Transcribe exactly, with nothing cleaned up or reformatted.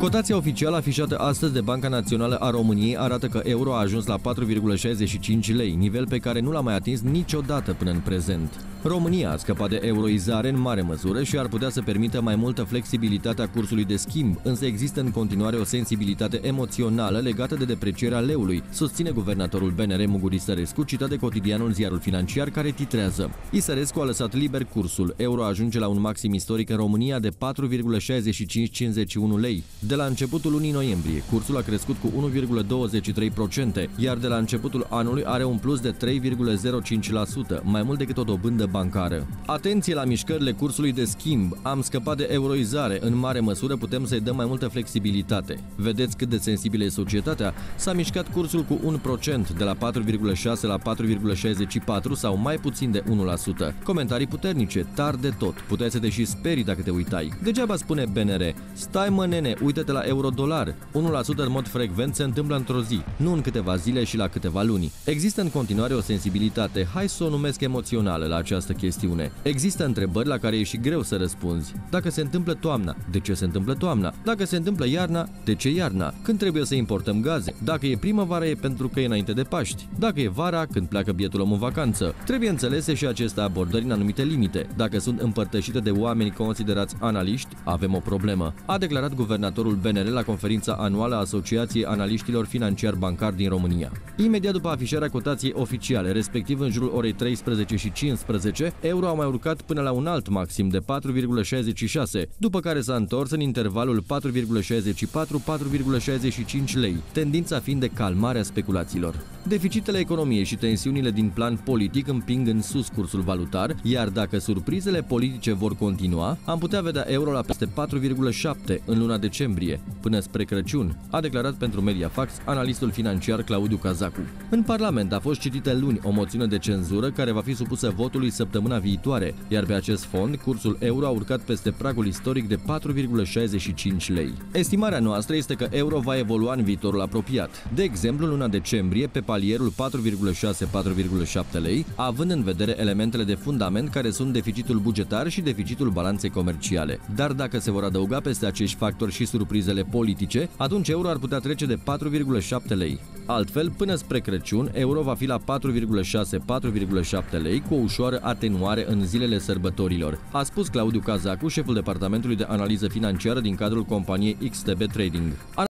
Cotația oficială afișată astăzi de Banca Națională a României arată că euro a ajuns la patru virgulă șaizeci și cinci lei, nivel pe care nu l-a mai atins niciodată până în prezent. România a scăpat de euroizare în mare măsură și ar putea să permită mai multă flexibilitate a cursului de schimb, însă există în continuare o sensibilitate emoțională legată de deprecierea leului, susține guvernatorul B N R Mugur Isărescu, citat de cotidianul Ziarul Financiar, care titrează: Isărescu a lăsat liber cursul, euro ajunge la un maxim istoric în România de patru virgulă șaizeci și cinci cincizeci și unu lei. De la începutul lunii noiembrie, cursul a crescut cu unu virgulă douăzeci și trei la sută, iar de la începutul anului are un plus de trei virgulă zero cinci la sută, mai mult decât o dobândă bancară. Atenție la mișcările cursului de schimb, am scăpat de euroizare, în mare măsură putem să-i dăm mai multă flexibilitate. Vedeți cât de sensibilă e societatea? S-a mișcat cursul cu un procent, de la patru virgulă șase la patru virgulă șaizeci și patru sau mai puțin de unu la sută. Comentarii puternice, tari de tot, puteai să te și sperii dacă te uitai. Degeaba spune B N R: stai mă nene, uită-te la euro-dolar, unu la sută în mod frecvent se întâmplă într-o zi, nu în câteva zile și la câteva luni. Există în continuare o sensibilitate, hai să o numesc emoțională, la această chestiune. Există întrebări la care e și greu să răspunzi. Dacă se întâmplă toamna, de ce se întâmplă toamna? Dacă se întâmplă iarna, de ce iarna? Când trebuie să importăm gaze? Dacă e primăvara, e pentru că e înainte de Paști. Dacă e vara, când pleacă bietul om în vacanță. Trebuie înțelese și aceste abordări în anumite limite. Dacă sunt împărtășite de oameni considerați analiști, avem o problemă, a declarat guvernatorul B N R la conferința anuală a Asociației Analiștilor Financiar-Bancari din România. Imediat după afișarea cotației oficiale, respectiv în jurul orei treisprezece și cincisprezece, euro a mai urcat până la un alt maxim de patru virgulă șaizeci și șase, după care s-a întors în intervalul patru virgulă șaizeci și patru - patru virgulă șaizeci și cinci lei, tendința fiind de calmarea speculațiilor. Deficitele economiei și tensiunile din plan politic împing în sus cursul valutar, iar dacă surprizele politice vor continua, am putea vedea euro la peste patru virgulă șapte în luna decembrie, până spre Crăciun, a declarat pentru Mediafax analistul financiar Claudiu Cazacu. În Parlament a fost citită luni o moțiune de cenzură care va fi supusă votului săptămâna viitoare, iar pe acest fond, cursul euro a urcat peste pragul istoric de patru virgulă șaizeci și cinci lei. Estimarea noastră este că euro va evolua în viitorul apropiat. De exemplu, în luna decembrie, pe palierul patru virgulă șase - patru virgulă șapte lei, având în vedere elementele de fundament care sunt deficitul bugetar și deficitul balanței comerciale. Dar dacă se vor adăuga peste acești factori și surprizele politice, atunci euro ar putea trece de patru virgulă șapte lei. Altfel, până spre Crăciun, euro va fi la patru virgulă șase - patru virgulă șapte lei, cu o ușoară atenuare în zilele sărbătorilor, a spus Claudiu Cazacu, șeful departamentului de analiză financiară din cadrul companiei X T B Trading.